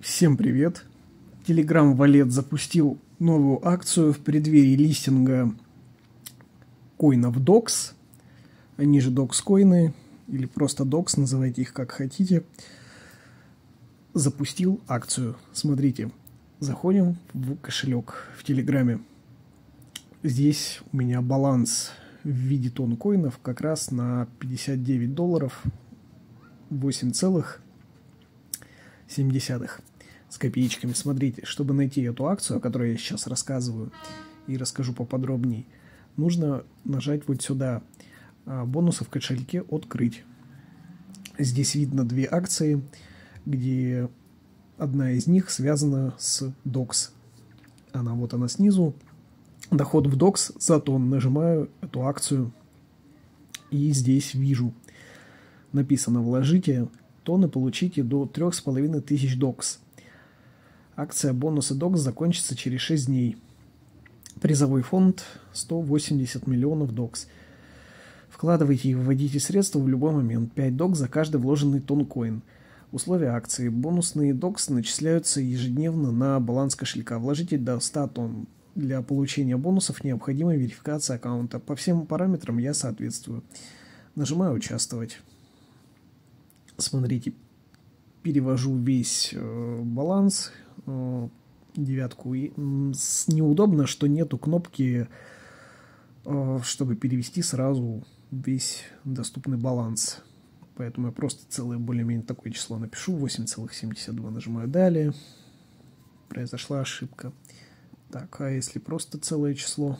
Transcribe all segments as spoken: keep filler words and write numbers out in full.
Всем привет! Telegram Wallet запустил новую акцию в преддверии листинга коинов докс. Они же докс-коины, или просто докс, называйте их как хотите. Запустил акцию. Смотрите, заходим в кошелек в Телеграме. Здесь у меня баланс в виде тонн коинов как раз на пятьдесят девять долларов восемь целых семь десятых с копеечками. Смотрите, чтобы найти эту акцию, о которой я сейчас рассказываю и расскажу поподробнее, нужно нажать вот сюда «Бонусы в кошельке открыть». Здесь видно две акции, где одна из них связана с докс. Она вот она снизу. Доход в докс за тонн. Нажимаю эту акцию и здесь вижу написано: вложите тонны, получите до трех с половиной тысяч докс. Акция бонуса докс закончится через шесть дней. Призовой фонд сто восемьдесят миллионов докс. Вкладывайте и выводите средства в любой момент. пять докс за каждый вложенный тонн коин. Условия акции. Бонусные докс начисляются ежедневно на баланс кошелька. Вложите до ста тонн. Для получения бонусов необходима верификация аккаунта. По всем параметрам я соответствую. Нажимаю «Участвовать». Смотрите, перевожу весь э, баланс, э, девятку. И, м, с, неудобно, что нету кнопки, э, чтобы перевести сразу весь доступный баланс. Поэтому я просто целое более-менее такое число напишу. восемь целых семьдесят два. Нажимаю «Далее». Произошла ошибка. Так, а если просто целое число?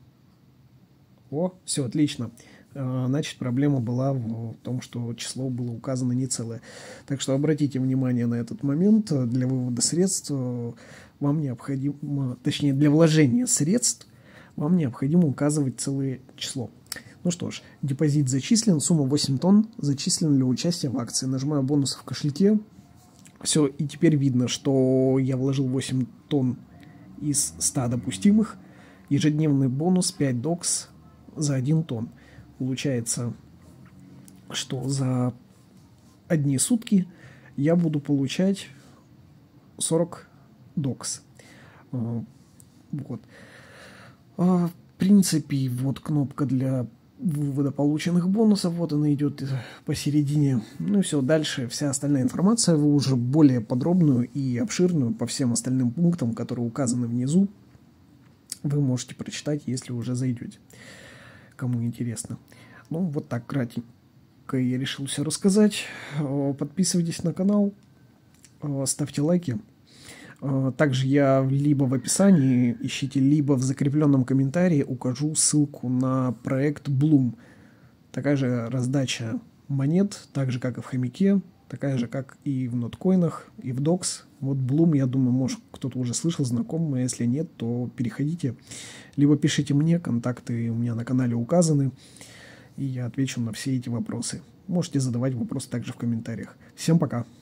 О, все, отлично. Значит, проблема была в том, что число было указано не целое. Так что обратите внимание на этот момент. Для вывода средств вам необходимо, точнее, для вложения средств вам необходимо указывать целое число. Ну что ж, депозит зачислен, сумма восемь тонн, зачислен для участия в акции. Нажимаю «Бонусы в кошельке». Все, и теперь видно, что я вложил восемь тонн из ста допустимых. Ежедневный бонус пять докс за один тонн. Получается, что за одни сутки я буду получать сорок докс. Вот. В принципе, вот кнопка для вывода полученных бонусов. Вот она идет посередине. Ну и все, дальше вся остальная информация, вы уже более подробную и обширную по всем остальным пунктам, которые указаны внизу, вы можете прочитать, если уже зайдете. Кому интересно. Ну, вот так кратенько я решил все рассказать. Подписывайтесь на канал, ставьте лайки. Также я либо в описании ищите, либо в закрепленном комментарии укажу ссылку на проект Bloom. Такая же раздача монет, так же как и в хомяке, такая же как и в ноткоинах, и в докс. Вот Bloom, я думаю, может кто-то уже слышал, знаком, а если нет, то переходите. Либо пишите мне, контакты у меня на канале указаны, и я отвечу на все эти вопросы. Можете задавать вопросы также в комментариях. Всем пока!